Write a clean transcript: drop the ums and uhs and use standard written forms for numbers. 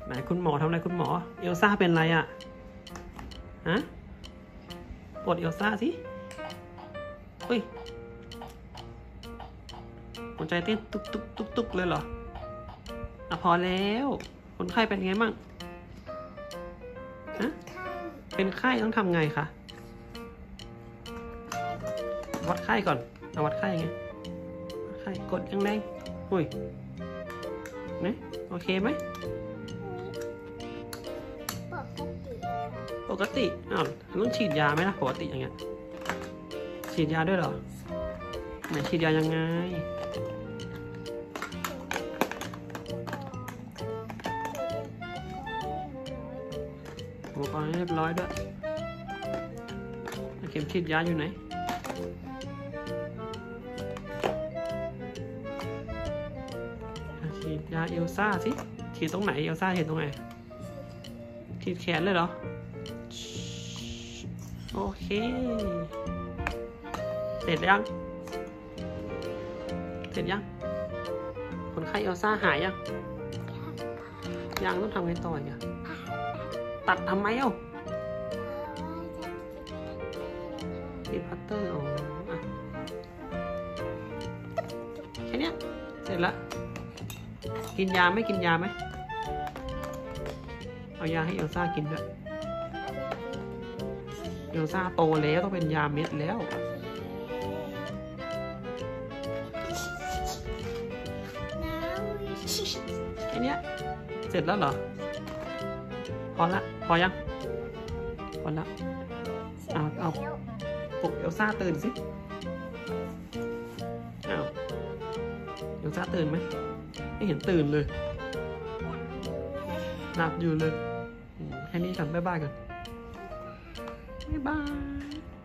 ไหนคุณหมอทำอะไรคุณหมอเอลซ่าเป็นอะไรอ่ะฮะปวดเอลซ่าสิเฮ้ยหัวใจเต้นตุกตุกตุกตุกเลยเหรออ่ะพอแล้วคนไข้เป็นไงมั่งฮะเป็นไข้ต้องทำไงคะวัดไข้ก่อนเอาวัดไข้ไงวัดไข้กดแรงๆอุ้ยนะโอเคไหมปกติอ้าวต้องฉีดยาไหมล่ะปกติอย่างเงี้ยฉีดยาด้วยเหรอไหนฉีดยายังไงอุปกรณ์เรียบร้อยด้วยเข็มฉีดยาอยู่ไหนฉีดยาเอลซ่าสิฉีดตรงไหนเอลซ่าฉีดตรงไหนฉีดแขนเลยเหรอโอเคเสร็จยังคนไข้เอลซ่าหายยังต้องทำไงต่ออีกอะตัดทำไมติดพัตเตอร์แค่นี้เสร็จละกินยาไหมเอายาให้เอลซ่ากินด้วยเอลซ่าโตแล้วต้องเป็นยาเม็ดแล้วแค่นี้เสร็จแล้วเหรอพอยังพอละเอาปลุกเอลซ่าตื่นสิเอลซ่าตื่นไหมไม่เห็นตื่นเลยหลับอยู่เลยแค่นี้ก่อนบ๊ายบายก่อนบ๊ายบาย